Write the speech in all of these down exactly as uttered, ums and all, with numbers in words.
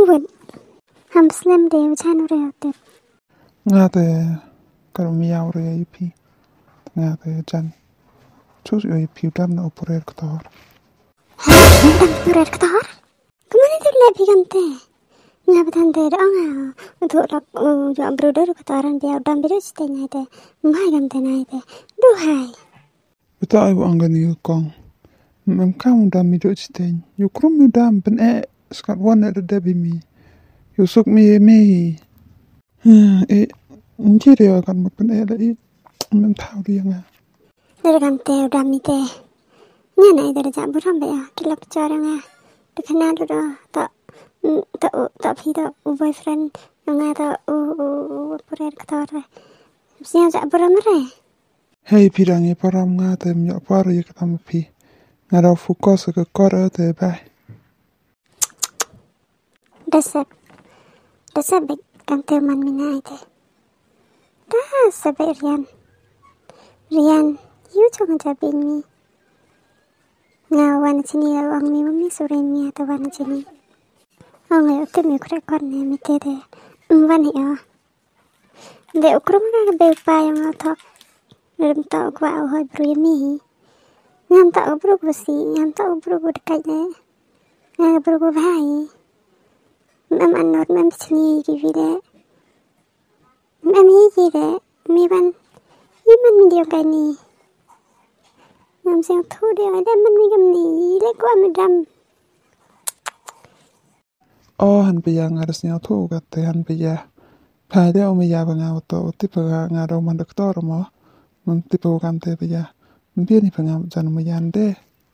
would ham slim day which han reacted. Ngate Karmiao re ip ngate jan choose your ip dam na operate ktor. Operate ktor? Kumana tu lebi kante. Ngabatan te anga untuk lak jo brother ktoran dia dam biru stay ngate. Mai kante ngate. Du hai. Beta ai anga ni kong. Mam kam dam biru stay. Yo krum mi dam ben e skat one at the debi mi. Yo suk mi mi. E Njiri akan mapen e lai mam thau dia nga. Dari kante dam mi te. Ngana dari jak buram be ya kilap cara nga. Dekana tu dah tak tak tak phi tak boyfriend nga tak u operate ktor. Siang jak buram re. Hei pirangi param nga te myo paru ye katam pi. Nga ra focus ke kor te bai. Desep. Desep big kante man mi ngai te. Dah sebab Rian. Rian, you jangan jawabin mi. Nga wana sini ya ang mi mami sore mi atau wana sini. Ang ya tu mi kurek kon ne mi te de. Wan ya. De ukrum ka be pa yang atok. Rim ta gwa ho bru mi. Ngam ta bru ko si, ngam ta bru ko dekat ne. Nga bru ko bhai. Mam anor mam sini ki vide. Mami kira, mi ban, iman mi dia kan ni. Ngam siang tu dia ada man mi gam ni, lek wa mi dam. Oh han pia ngaras nya tu kate han pia. Pai dia umi ya banga auto tipe nga ro man doktor mo. Mum tipe kam te pia. Mbi ni panga jan mo yande.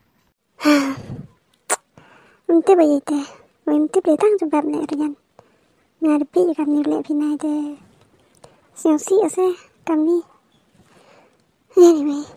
Mum tipe yete. Mum tipe tang sebab ne rian. Ngarpi kam ni lek pinai de. Siang si ase kami. Anyway.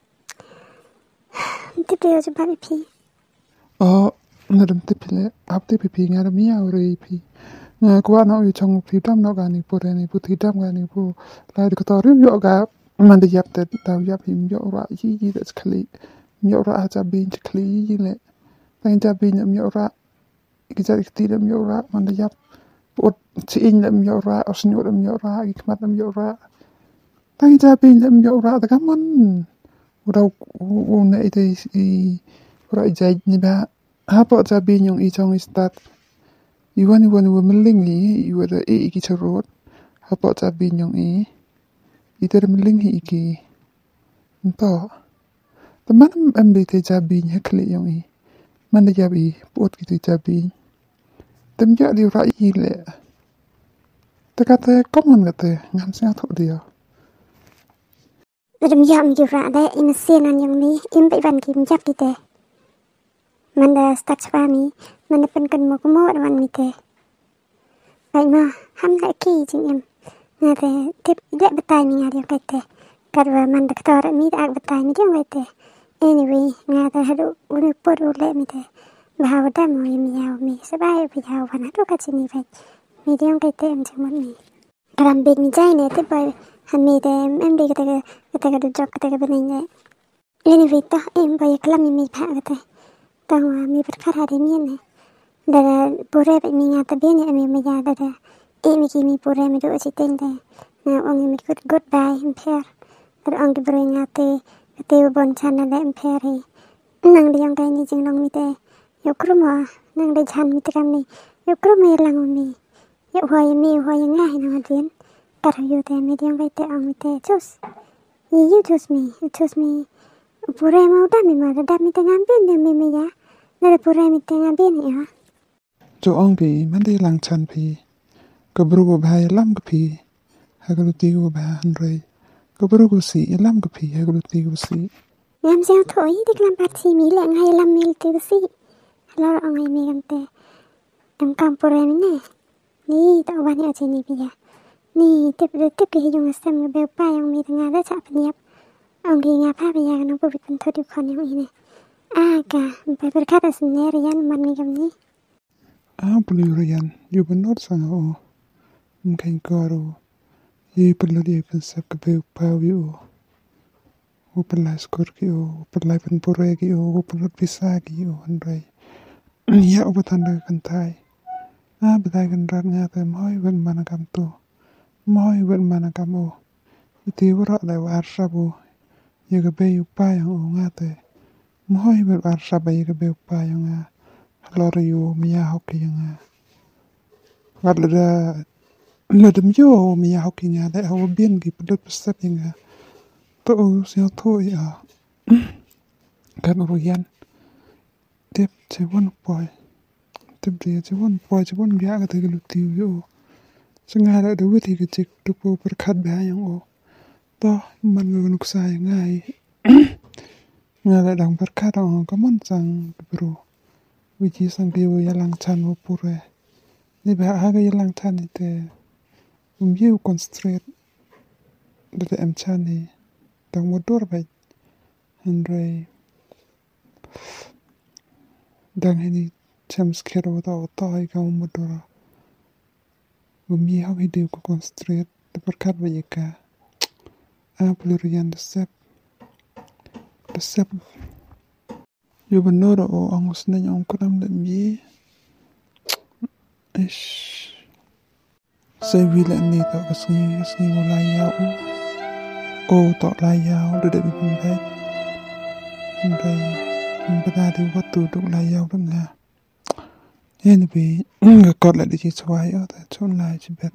Tipe yo sebab pi. Oh ngadam tipile ap tipe pi ngadam ya ore pi. Nga kwa na u chong pi dam no ga ni pore ni pu ti dam ga ni pu la de ktor yo ga man de yap te ta yap him yo ra yi yi that's kli. Yo ra aja bin kli yi le. Tan ja bin yo ra. Ikja ikti dem yo ra man de yap. Ot ciin dem yo ra osnyo dem yo ra ikmat dem yo ra. Tan ja bin dem yo ra da kaman. Ura u na ite i ura ija ni ba hapa ja bin yung i chong start. Iwan iwan iwan meling i iwan da e iki charot. Hapa ja bin yung i. Ite meling hi iki. Nto. Teman em di te ja bin hekli yung i. Man da jab i pot ki te ja bin. Tem ja di ra i le. Te kate common kate ngam sia thok dia. Dem jam di ra da im senan yang ni im bai van kim jap di te. Man da start swami, man da pen kan mo ko mo man mi te. Bai ma ham da ki jing em. Nga te tip de betai mi ngadi kai te. Karwa man da ktor mi da betai mi jang kai te. Anyway, nga te hadu uni por le mi te. Bahwa da mo mi yaw mi sabai bi yaw wan hadu ka chini bai. Mi diang kai te em chang mi. Ram big mi jai ne te bai han mi te em de ka te ka te ka jok ka te ka benai ne. Anyway ta em bai kala mi mi pha ka te. Tang wa mi per khara de mi ne. Da pure bai mi nga ta be ne mi mi ya da da. E mi ki mi pure mi do chi teng de. Na ong mi good goodbye em per. Da ong ki bring nga te te bon chana le em per hi. Nang diang kai ni jing long mi te. Yo kruma nang de chan mi te kam ni. Yo kruma lang mi. Yo hoy mi hoy nga hi na din. Kar yo te mi diang kai te ong mi te chus. You choose me, you choose me. Pure mau da mi ma da mi te ngam bin de mi mi ya. Na pure mi te ngam bin ya. Jo ong pi man di lang chan pi. Ka bru go bhai lam ka pi. Ha ka lu ti go ba han rei. Ka bru go si lam ka pi ha ka lu ti go si. Ngam sia thoi dik lam pat si mi le ngai lam mi ti si. Lo ong ai mi gam te. Em kam pure mi ne. Ni ta wan ya chi ni pi ya. Ni tip tip ki yung sem ga be pa yang mi nga da cha pniap. Ong gi nga pa bi ya no bu pen thodi khon yang ine. A ka pe per ka ta sin ne rian man mi gam ni. Ah buli rian yu ben not sang o. Mkain karo. Ye perlu dia pensap ke be pa wi o. O perlu skor ki o, perlu pen pure ki o, perlu bisa ki o andai. Ya o tanda kantai. a bedai kan rat nga te moi wen mana kam tu moi wen mana kam o iti wara le war sabu yega be yu pa yang o nga te moi wen war sabu yega be pa yang nga lor yu miya hoki yang nga wat le da le dem yo miya hoki nga le ho bien gi pedot pesep yang nga to o sia to ya kan ro yan tip che won boy tip de che won boy che won ya ga te lu ti yo senga la de witi ke chik tu po per khat ba yang o to man ngu nuk sai ngai nga la dang per khat on ko mon sang bro wi ji sang bi ya lang chan o pure ni ba ha ga lang chan ni te um yu concentrate de em chan ni dang mo dor ba andre dang ni cham skero da o ta ga mo dor Bumi hau hidup ko concentrate berkat banyak ka a pelurian desep desep yo benora o angus nanya ong kunam le mi ish saya wila ni tak kesini kesini mulai yau o tak layau duduk di bumbai bumbai bumbai di waktu duduk layau dengar Anyway, I got like this is why I don't like it.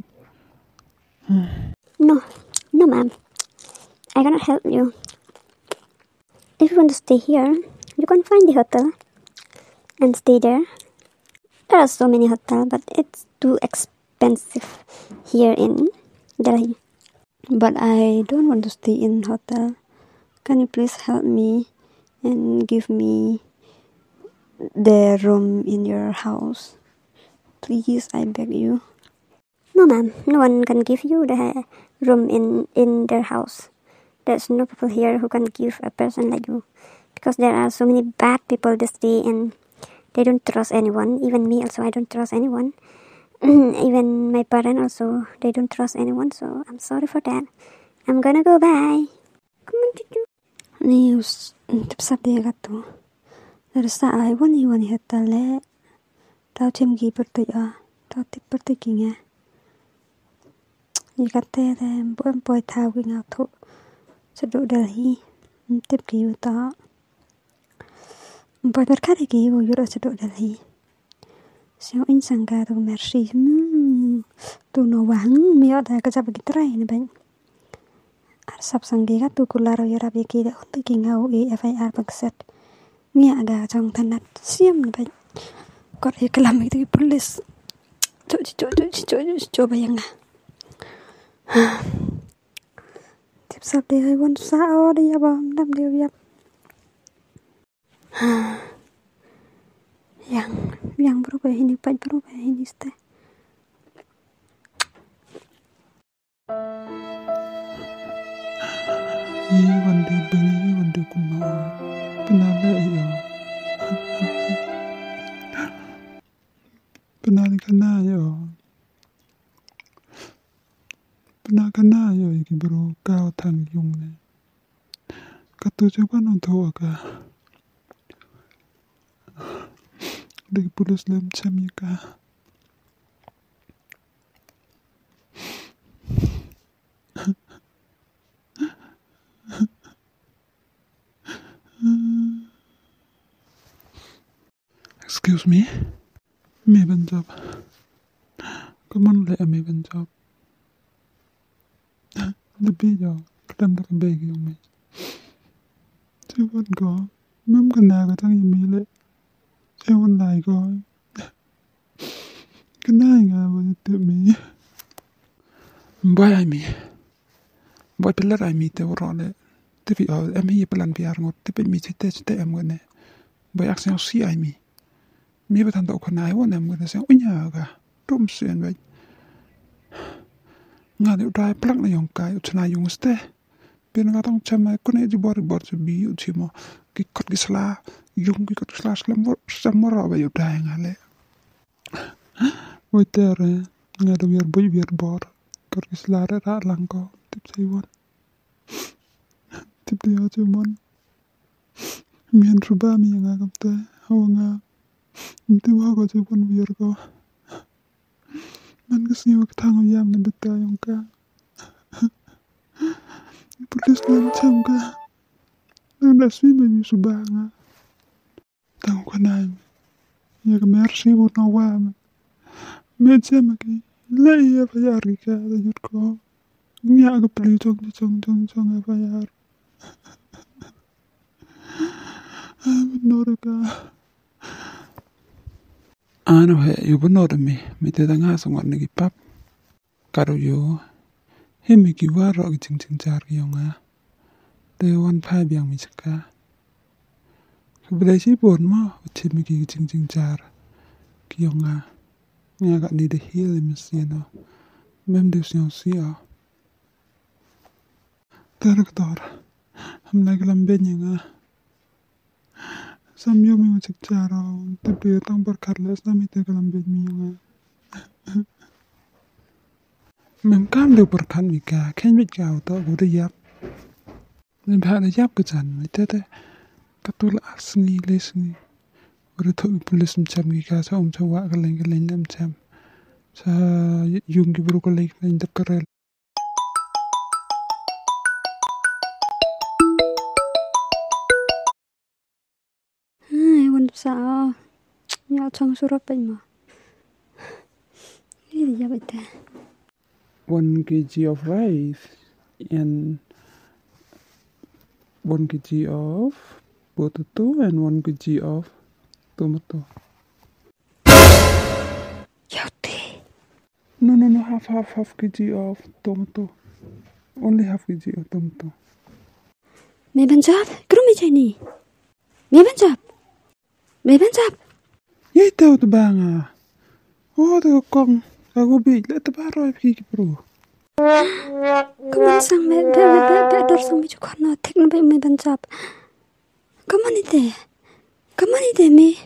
No, no, ma'am. I cannot help you. If you want to stay here, you can find the hotel and stay there. There are so many hotels, but it's too expensive here in Delhi. But I don't want to stay in hotel. Can you please help me and give me the room in your house? Please, I beg you. No, ma'am. No one can give you the room in, in their house. There's no people here who can give a person like you. Because there are so many bad people to stay and they don't trust anyone. Even me also, I don't trust anyone. Even my parents also, they don't trust anyone. So I'm sorry for that. I'm gonna go. Bye. Come on, Chuchu. News. Tipsap dia kata. Rasa ai wani wani hatale tao chem gi per tu a tao tip per tu ki nga ni kate de boem poi thao ki nga thu se do Delhi tip ki u ta poi per kare ki u yura se do Delhi sao in sanga tu merci tu no wang mi ada ka jab ki trai ne ben ar sap sangi ka tu kularo yura bi ki de tu ki nga u e f i r bakset Mia aga trong thân nát xiêm là vậy có thể cái làm cái police chỗ chỗ chỗ chỗ chỗ bây giờ à tiếp sắp đi hơi quan sao đi à bom năm điều nhập yang yang berubah ini pan berubah ini ste i wande bani wande kunna penala iyo penali kana yo penal kana yo iki bro kao thang yung ne katu coba nonton ka dari pulis lem chami ka Excuse me, me ban job. Come on, let me ban job. The video, kadam tak beg yung me. Siwan ko, mem kana ka tang yumi le. Siwan lai ko. Kana nga wa te me. Boy ai me. Boy pelar ai me te worole. Te vi o em hi pelan biar ngot te pe mi te te em ngone. Boy akseng si ai me. Mi betan tau kanai wan em ngone seng unya ka. Tum sen bai. Nga de dai plak na yong kai uchna yung ste. Pin nga tong chama kone di bor bor se bi u chimo. Ki kot ki sla yung ki kot sla slam bor samora ba yu dai nga le. Oi tere nga do yer boy yer bor. Kot ki sla ra ra lang ko tip sai wan. Tip dia chimon. Mian ruba mi nga kapte. Hawa nga. Nti wa ko chipon biar ko. Man kasi wag tango yam na betayong ka. Pulis lang cham ka. Nang naswi may subanga. Tango ka na. Ya ka merci bu na wam. Medya maki. Lai ya fayar ka da yut ko. Nya ka pali chong chong chong chong ya fayar. Benor ka. Ano he yu benor mi. Mi te tanga sangat nagi pap. Karo yo. He mi ki waro ki ching ching char ki yonga. Te wan pai biang mi chaka. Kebelah si pun ma. Uchi mi ki ching ching char ki yonga. Nga kat ni de hil mi si no. Mem de siyo siyo. Terketor. Ham lagi lamben nga. Sam yo mi macik cara. Tapi tang berkarles na mi te lamben mi nga. Mem kam de berkan mi ka. Ken mit ka auto go de yap. Mem ba de yap ke jan mi te te. Katul asni lesni. Ora tu pulis macam mi ka sa um chawa ka leng ka leng dam cham. Sa yung ki bro ka leng leng dap karel. Sao nhau trong số rất bình mà cái gì vậy ta? One kg of rice and one kg of potato and one kg of tomato. Healthy. No, no, no, half, half, half kg of tomato. Only half kg of tomato. Mày bán chắp, cứ mày chạy nè. Mày bán chắp. Mày bán chắp. Yay tao tu bang à. Oh, tu kong. Aku bi le tu baroi pi ki bro. Come on sang mày bé bé bé bé đor sang mày cho con nó thích nó bé mày bán chắp. Come on ite. Come on ite mày.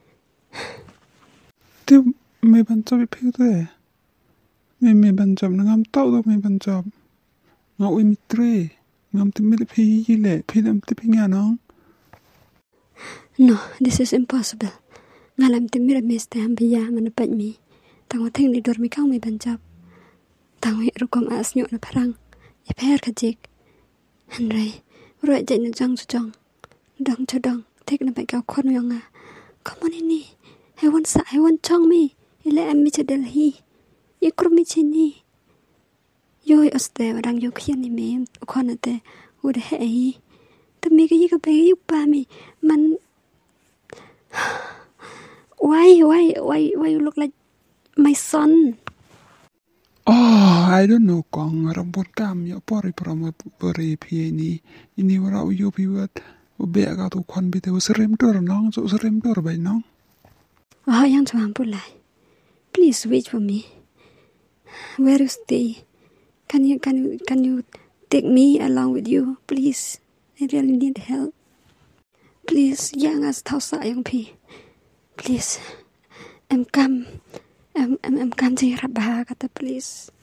Tu mày bán chắp pi tu e. Mày mày bán chắp ngam tao tu mày bán chắp. Ngau ui mitre. Ngam tu mày pi yi le pi lam tu pi nga nong. No, this is impossible. Ngalam timir mes tam biya man pat mi. Tang thing ni dor mi kang mi banjab. Tang wi rukom as nyo na parang. I per ka jik. Hanrai, roi jai na jang chong. Dong cho dong, tek na bai ka khon yonga. Come on ini. I want sa I want chong mi. Ile am mi chadel hi. Ye krum mi chini. Yoi oste wadang yo khian ni me khon ate u de he. Ta mi ka yi ka bai yu pa mi man. Why, why, why, why you look like my son? Oh, I don't know kong rambut kam yo pori promo pori pi ni. Ini wara uyo pi wat. Ube aga tu kon bite usrem dor nong, so usrem dor bai nong. Oh, yang chuan pulai. Please wait for me. Where you stay? Can you, can you, can you take me along with you, please? I really need help. Please, yang as thao sa yang pi. Please, em cam, em em em cam chỉ rap ba kata please.